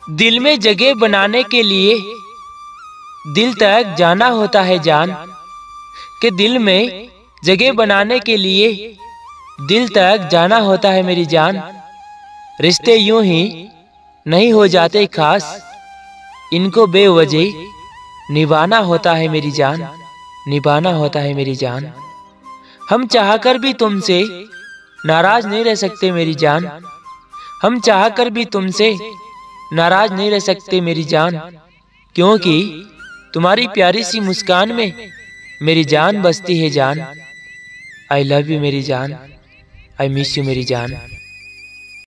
दिल में जगह बनाने के लिए दिल तक जाना होता है जान, कि दिल में जगह बनाने के लिए दिल तक जाना होता है मेरी जान। रिश्ते यूं ही नहीं हो जाते खास, इनको बेवजह निभाना होता है मेरी जान, निभाना होता है मेरी जान। हम चाहकर भी तुमसे नाराज नहीं रह सकते मेरी जान, हम चाहकर भी तुमसे नाराज नहीं रह सकते मेरी जान, क्योंकि तुम्हारी प्यारी सी मुस्कान में मेरी जान बसती है जान। आई लव यू मेरी जान, आई मिस यू मेरी जान।